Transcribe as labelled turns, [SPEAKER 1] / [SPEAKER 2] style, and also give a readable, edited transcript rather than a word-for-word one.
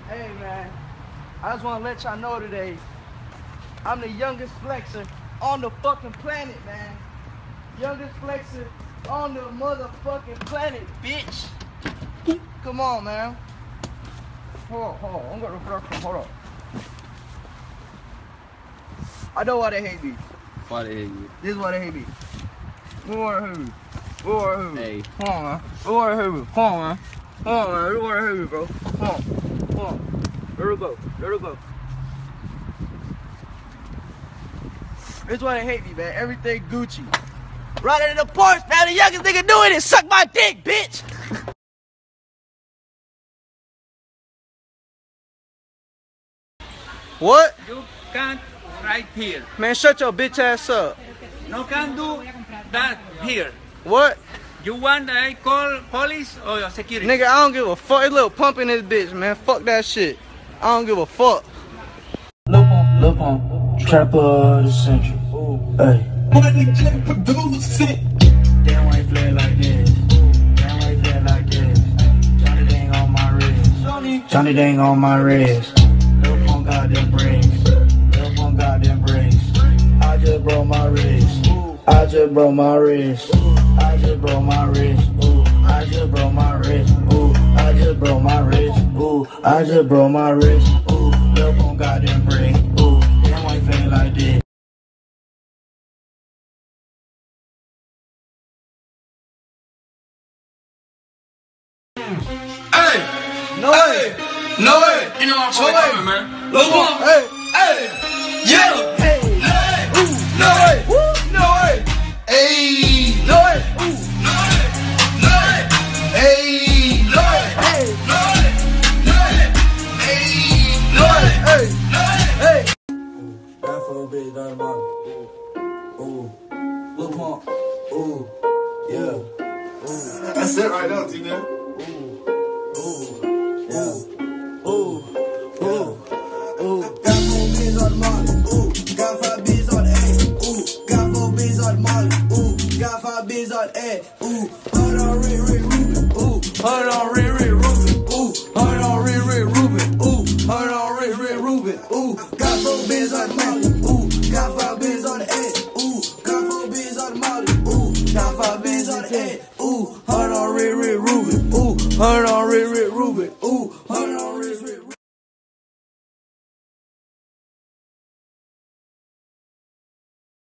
[SPEAKER 1] Hey man, I just want to let y'all know today, I'm the youngest flexer on the fucking planet, man. Youngest flexer on the motherfucking planet, bitch. Come on, man. Hold on. I'm gonna refresh. Hold on. I know why they hate me.
[SPEAKER 2] Why they hate you?
[SPEAKER 1] This is why they hate me. We wanna hate me. We wanna hate me.
[SPEAKER 2] Hey.
[SPEAKER 1] Come on, man. We wanna hate me. Come on, man. Come on, man. We wanna hate me, bro. Come on. Come on. Let it go. Let it go. This is why they hate me, man. Everything Gucci. Right in the porch, man. The youngest nigga doing it. Suck my dick, bitch. What?
[SPEAKER 3] You can't right here.
[SPEAKER 1] Man, shut your bitch ass up.
[SPEAKER 3] No can do that here.
[SPEAKER 1] What?
[SPEAKER 3] You want I call police or security?
[SPEAKER 1] Nigga, I don't give a fuck. It's a little pump in this bitch, man. Fuck that shit. I don't give a fuck.
[SPEAKER 4] Look on, trapper of the century. Hey. Damn, why you play like this? Damn, why you play like this? Johnny Dang on my wrist. Johnny Dang on my wrist. Look on goddamn brains. Look on goddamn brains. I just broke my wrist. I just broke my wrist. I just broke my wrist. Ooh, I just broke my wrist. Ooh, I just broke my wrist. Ooh, I just broke my wrist. Ooh, look on goddamn brains. Ooh, damn, why you play like this?
[SPEAKER 5] Hey!
[SPEAKER 1] No way!
[SPEAKER 5] No way!
[SPEAKER 3] You know I'm
[SPEAKER 5] No way!
[SPEAKER 3] coming, man.
[SPEAKER 5] Look on!
[SPEAKER 1] Hey!
[SPEAKER 5] Hey! Yeah!
[SPEAKER 1] Hey!
[SPEAKER 5] Hey!
[SPEAKER 1] Ooh!
[SPEAKER 5] No way!
[SPEAKER 1] Woo!
[SPEAKER 5] No way! Hey!
[SPEAKER 1] No way! Ooh!
[SPEAKER 5] No way! No way! Hey! No way!
[SPEAKER 1] Hey!
[SPEAKER 5] No way! No way! Hey! No way!
[SPEAKER 1] Hey!
[SPEAKER 5] No way!
[SPEAKER 1] Hey!
[SPEAKER 4] That for a bitch, that's about it. Ooh, Lil Pump. Ooh, yeah.
[SPEAKER 5] That's it right now, T-Man.
[SPEAKER 4] Got 4 bins on the molly. Ooh, got 5 bins on the A. Ooh, got 4 bins on the molly. Ooh, got 5 bins on the A. Ooh, hold on, Rick Rubin. Ooh, hold on, Rick Rubin. Ooh, hold on, Rick Rubin. Ooh, hold on, Rick Rubin. Ooh, got 4 bins on the molly. Ooh, got 5 bins on the A. Ooh, got 4 bins on the molly. Ooh, got 5 bins on the A. Ooh, hold on, Rick Rubin. Ooh, hold on.